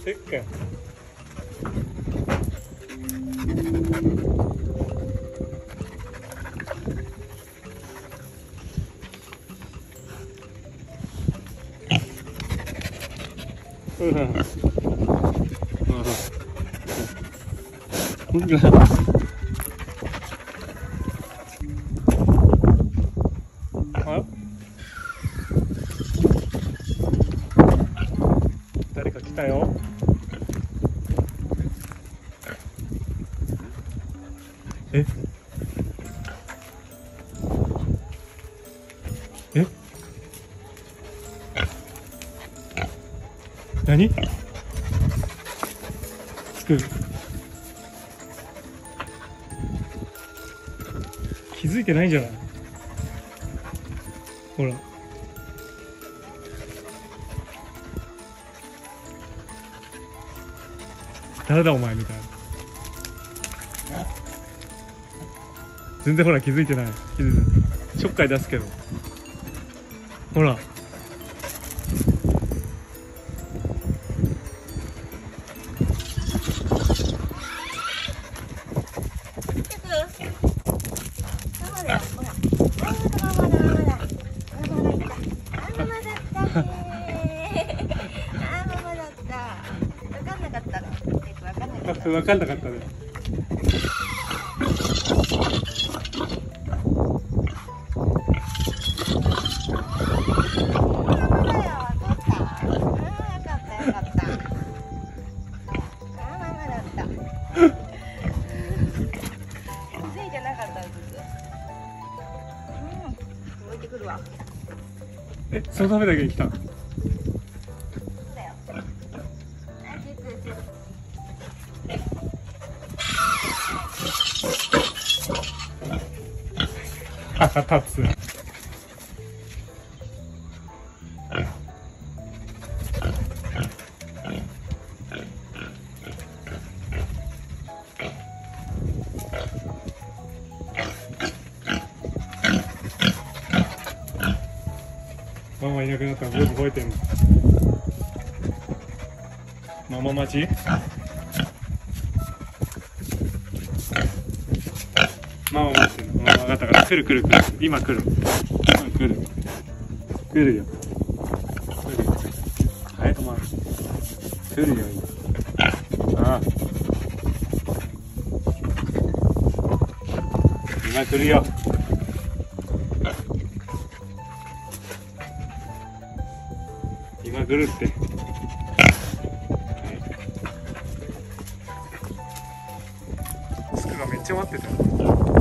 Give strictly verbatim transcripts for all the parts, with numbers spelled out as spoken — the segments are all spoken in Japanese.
そっか。うん。うん。あ？誰か来たよ。え？え？何？つく。気づいてないんじゃない？ほら。誰だお前みたいな。全然ほら気づいてない。気づいてない。ちょっかい出すけど。ほら。分かんなかったね。え、そのためだけに来た。腹立つ。ママいなくなったら僕覚えてんの。ママ待ち？ママ待ってんの。ママ分かったから来る来る来る。今来る。今来る。来るよ。来るよ。はい、お前。来るよ今。ああ。今来るよ。今来るって。はい、つくがめっちゃ待ってたよ。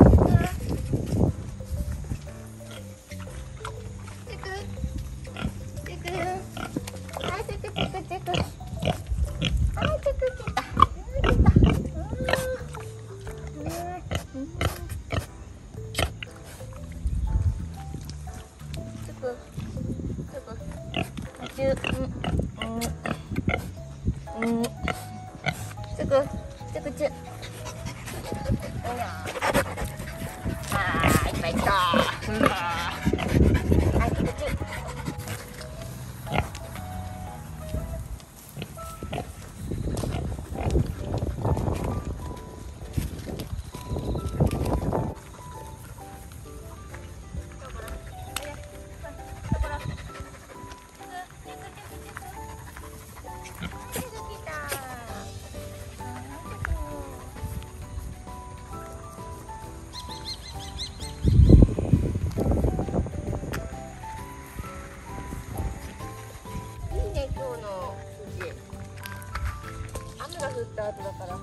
降った後だから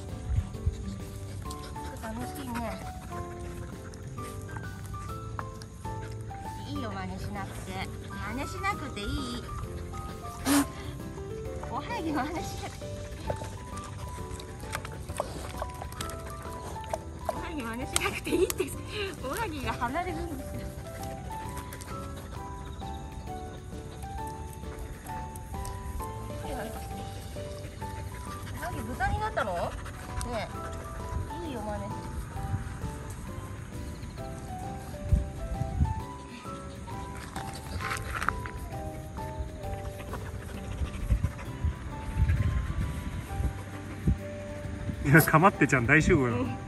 楽しいね。いいよ、真似しなくて。真似しなくていい。おはぎ真似しなくて。おはぎ真似しなくていいって。おはぎが離れるんですよ。豚になったの？ねえ、いいよ真似。 いや、かまってちゃん大集合よ。 うん